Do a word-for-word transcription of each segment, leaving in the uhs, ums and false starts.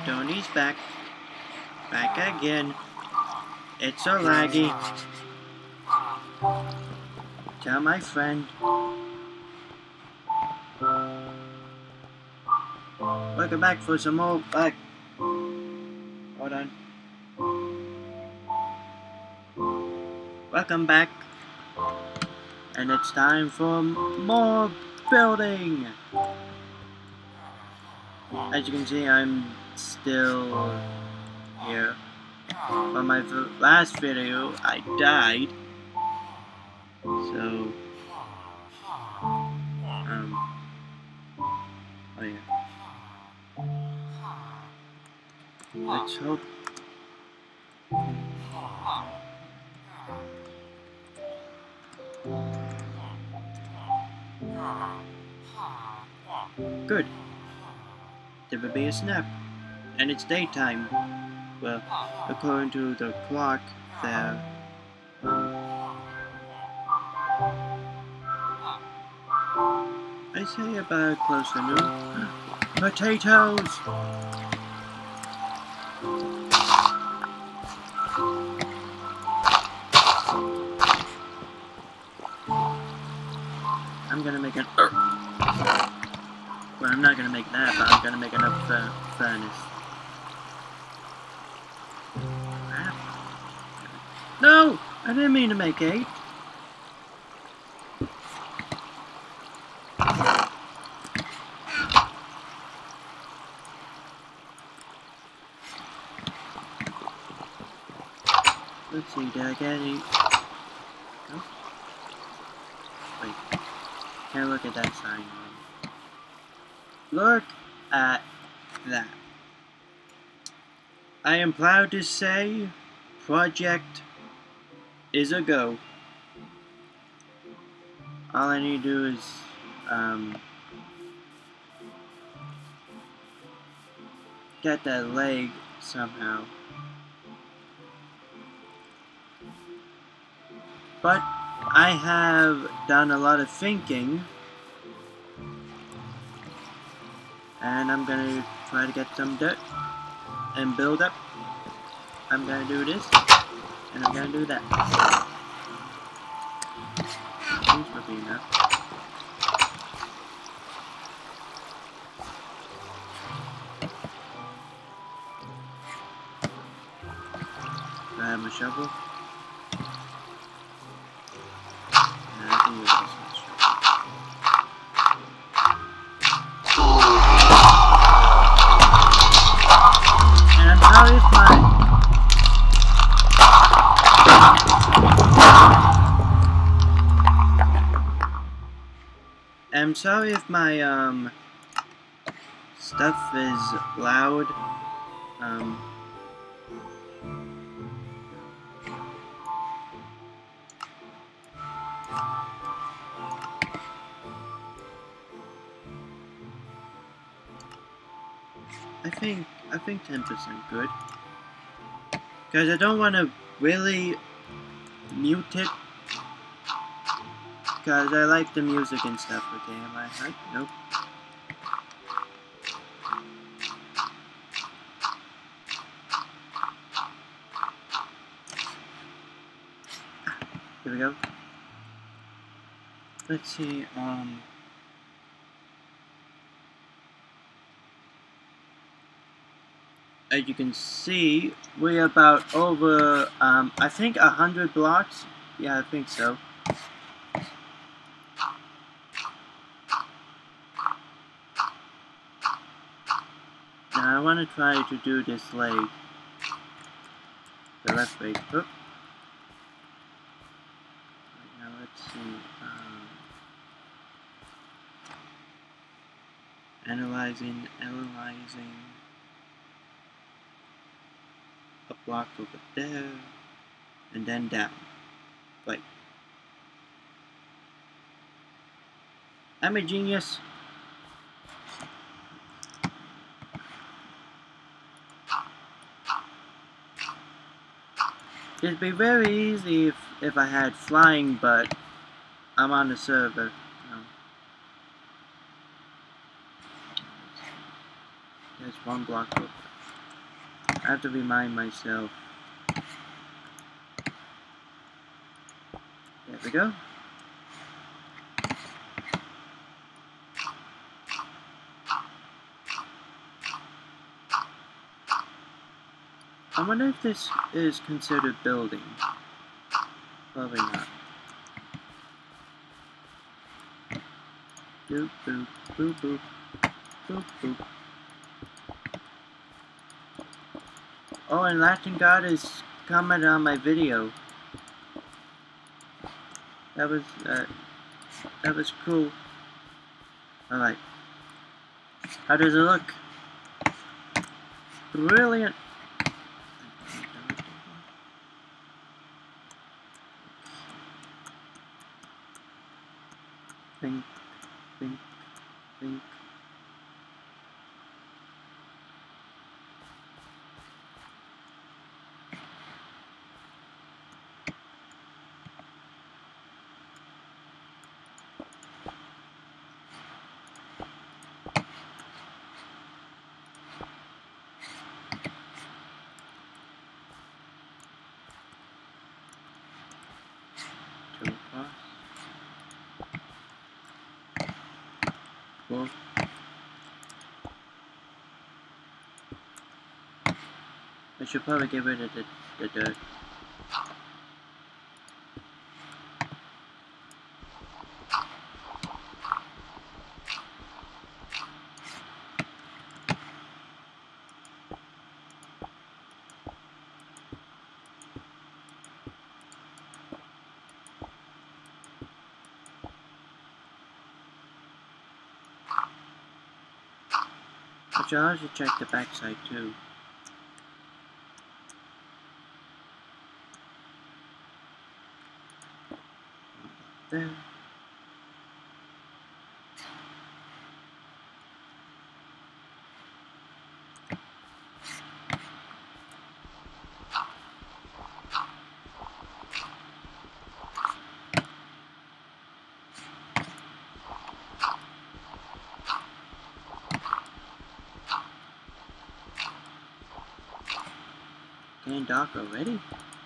Tony's back. Back again. It's so laggy. Tell my friend. Welcome back for some more back. Hold on. Welcome back. And it's time for more building. As you can see, I'm still here. On my last video, I died. So, um, oh yeah. Let's hope. Good. There will be a snap. And it's daytime. Well, according to the clock there. Um, I say about close to noon. Potatoes! I'm gonna make an... Uh, well, I'm not gonna make that, but I'm gonna make another fur furnace. No! I didn't mean to make eight. Let's see, did I get any? No? Wait. Can't look at that sign. Look at that. I am proud to say, project is a go. All I need to do is, um, get that leg somehow. But I have done a lot of thinking, and I'm gonna try to get some dirt and build up. I'm gonna do this, and I'm gonna do that. Seems to be enough. Do I have my shovel? No, I can use this one. And I'm sorry if my I'm sorry if my um stuff is loud. Um I think I think ten percent good. Because I don't want to really mute it. Because I like the music and stuff. Okay, am I right? Nope. Here we go. Let's see, um... as you can see, we're about over, um, I think a hundred blocks. Yeah, I think so. Now I want to try to do this leg. The left leg. Oop. Now let's see. Um, analyzing, analyzing. A block over there, and then down. Right. I'm a genius. It'd be very easy if, if I had flying, but I'm on the server. No. There's one block over. I have to remind myself. There we go. I wonder if this is considered building. Probably not. Boop boop boop boop boop boop. Oh, and Latin God is commented on my video. That was uh, that was cool. All right. How does it look? Brilliant. Think, think, think. Two across. Cool. I should probably get rid of the, the dirt. I should also check the backside too. There. Getting dark already?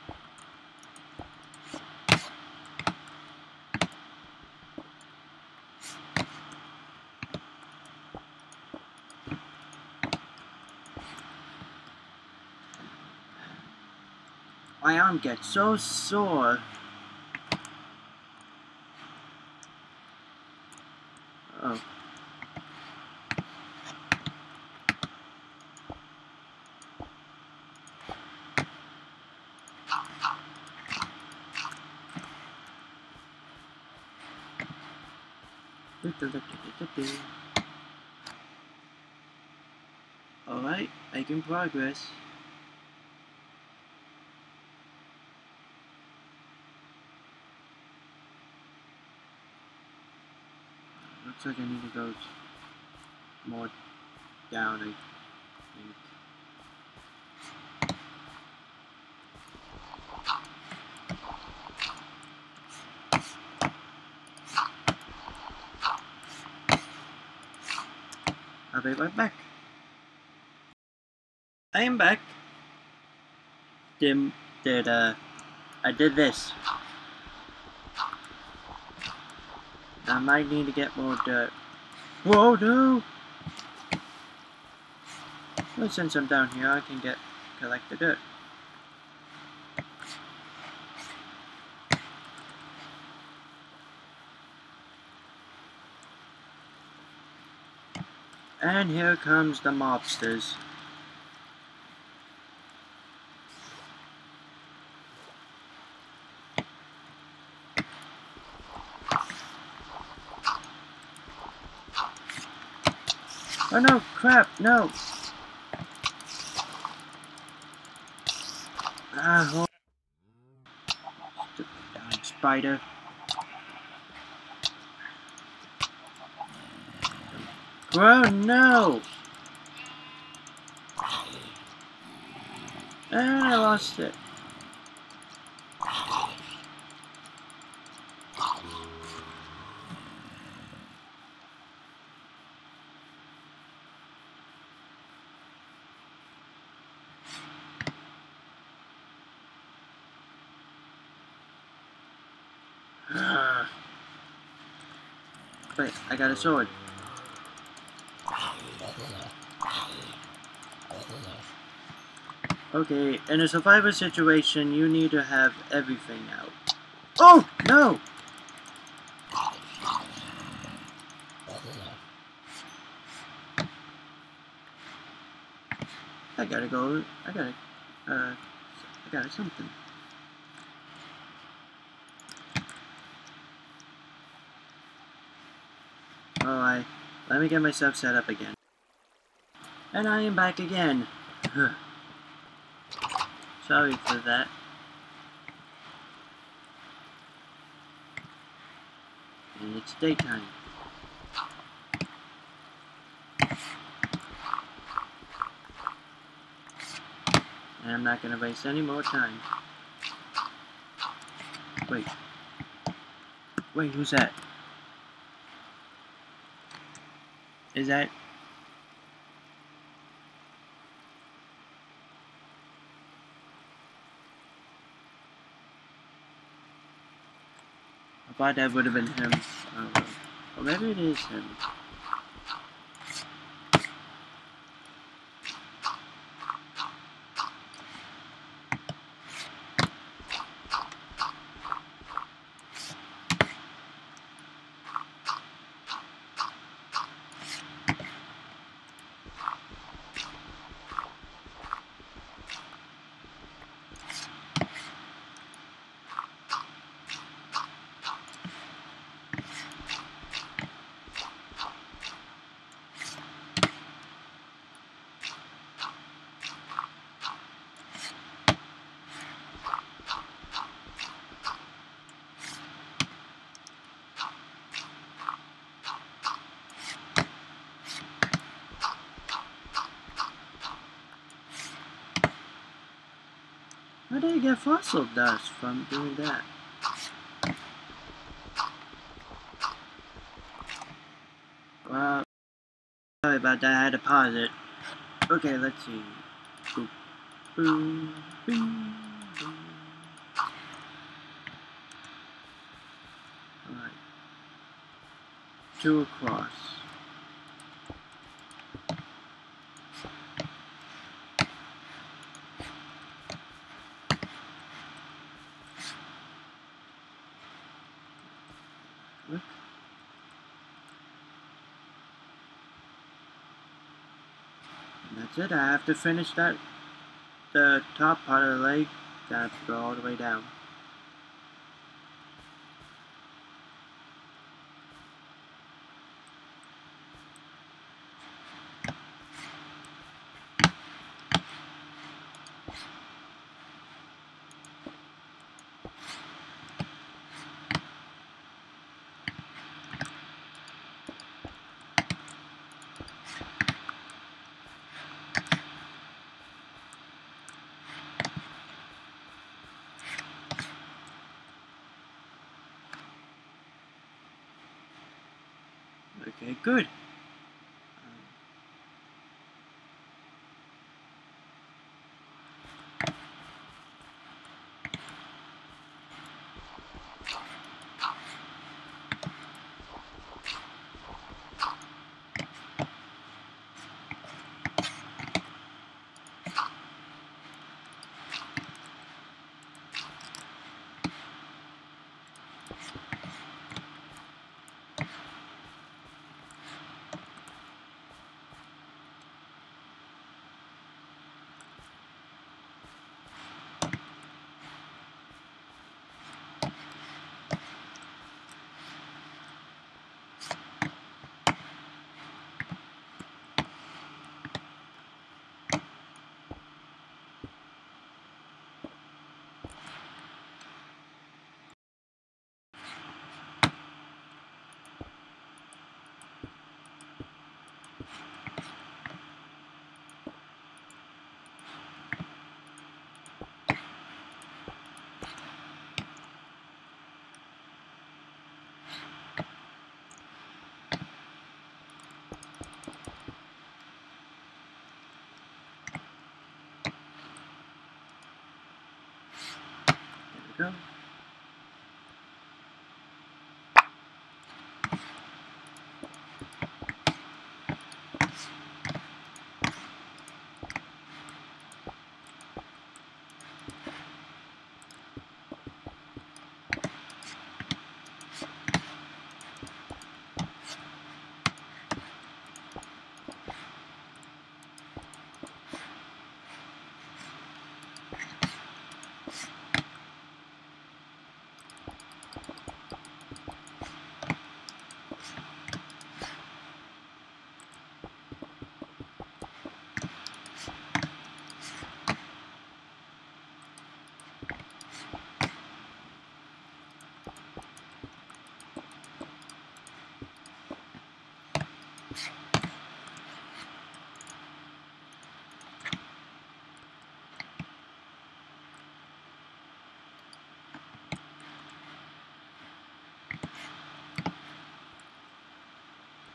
My arm gets so sore. Oh. Alright, making progress. Looks like I need to go more down, I think. I'll be right back. I am back. Did, did, uh, I did this. I might need to get more dirt. Whoa, no! Well, since I'm down here, I can get, collect the dirt. And here comes the mobsters. Oh no, crap, no! Ah, oh. Stupid darn spider. Oh no! And I lost it. Wait, I got a sword. Okay, in a survivor situation, you need to have everything out. Oh, no! I gotta go, I gotta, uh, I gotta something. Alright, let me get myself set up again. And I am back again. Sorry for that. And it's daytime. And I'm not gonna waste any more time. Wait. Wait, who's that? Is that... I thought that would have been him. Uh, or maybe it is him. How did I get fossil dust from doing that? Well, sorry about that, I had to pause it. Okay, let's see. Boop, boom, boom, boom. Alright. Two across. Look. And that's it, I have to finish that, the top part of the leg, I have to go all the way down. Okay, good. There we go.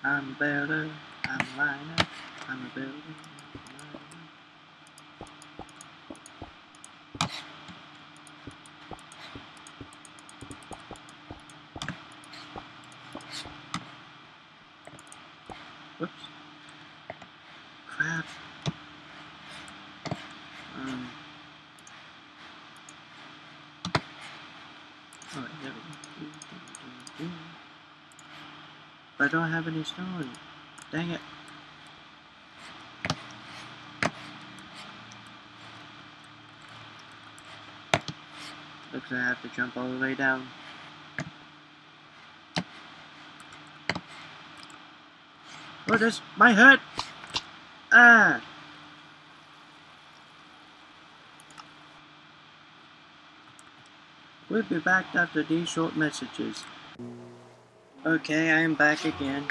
I'm a builder, I'm a liner, I'm a builder, I'm a liner. Whoops. Crap. Um. Alright, there we go. But I don't have any stone. Dang it. Looks like I have to jump all the way down. Oh, this might hurt! Ah! We'll be back after these short messages. Okay, I am back again.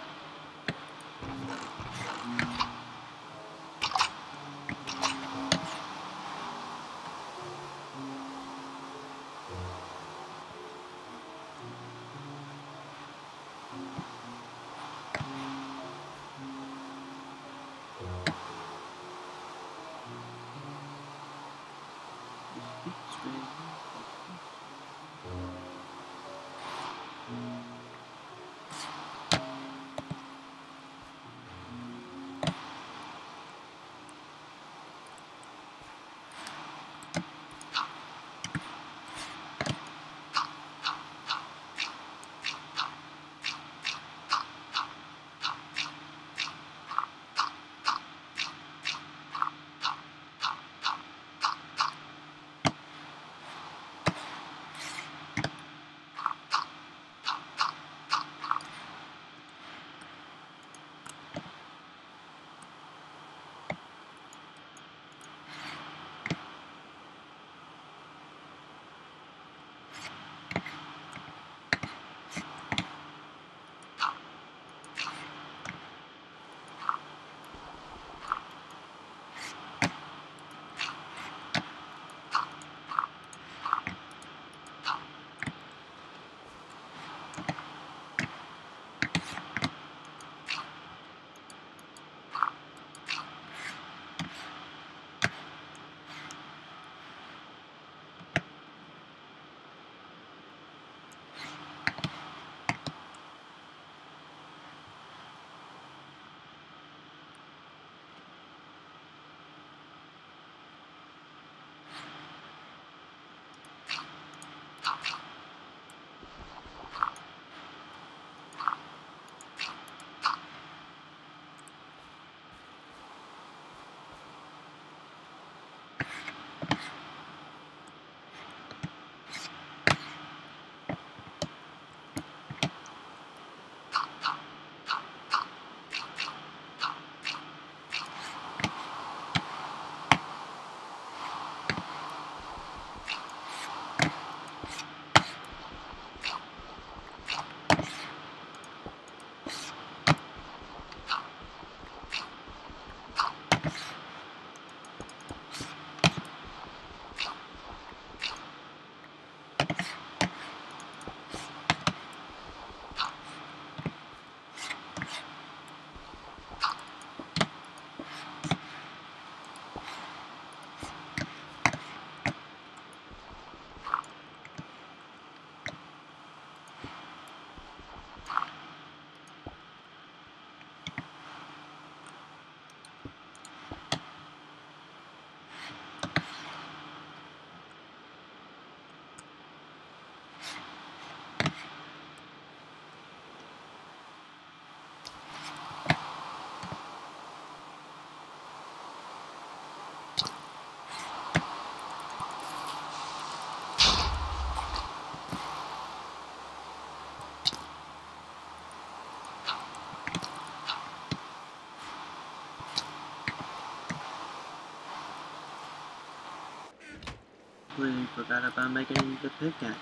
Completely forgot about making the pickaxe.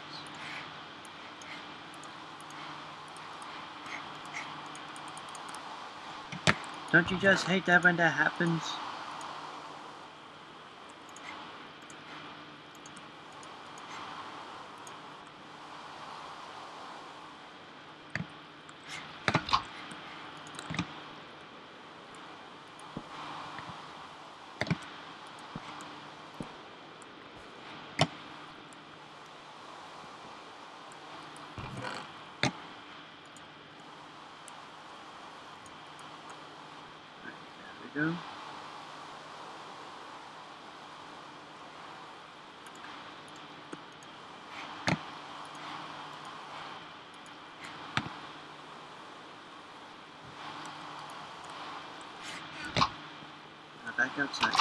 Don't you just hate that when that happens? go. Now back outside.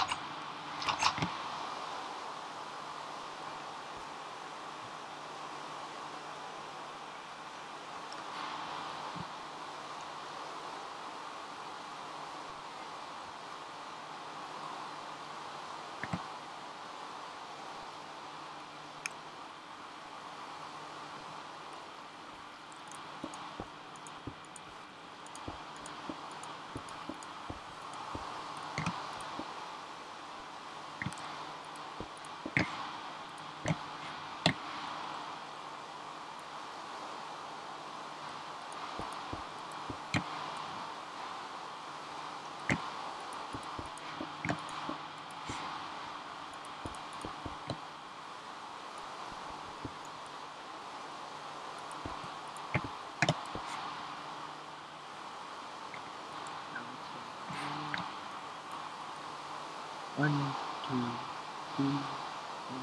One, two, three, four,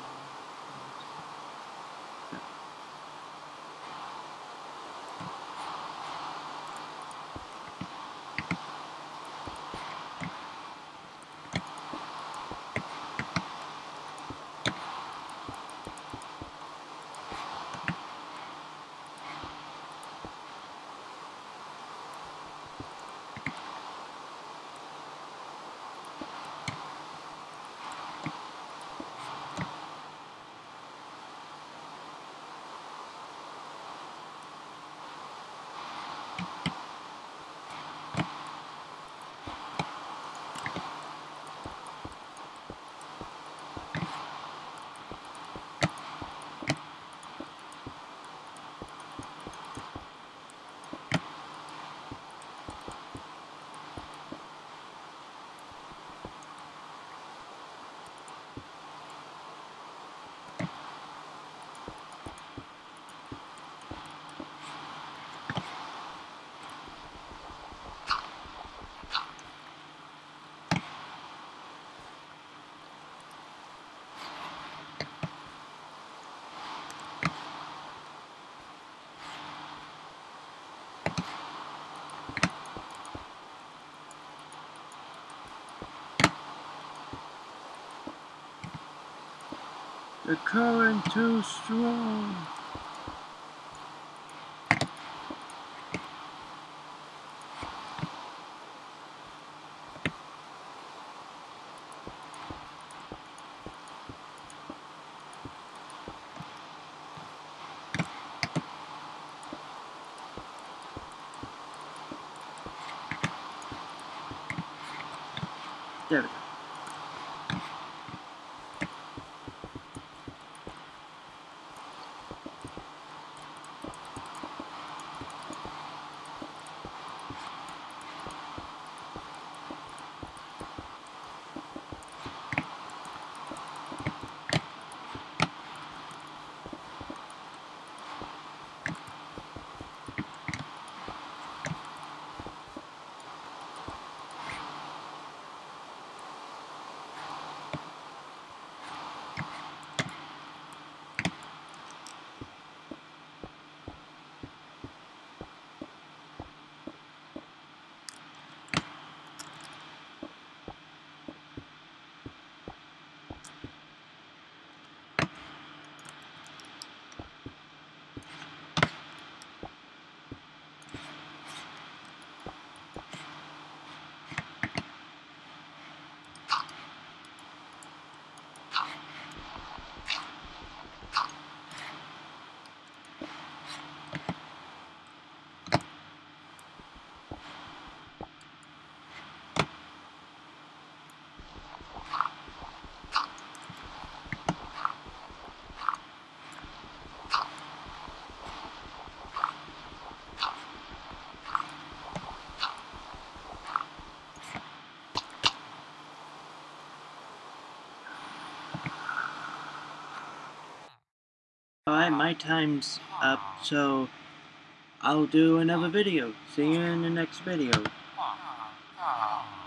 five, six, the current too strong. There we go. Alright, my time's up, so I'll do another video. See you in the next video.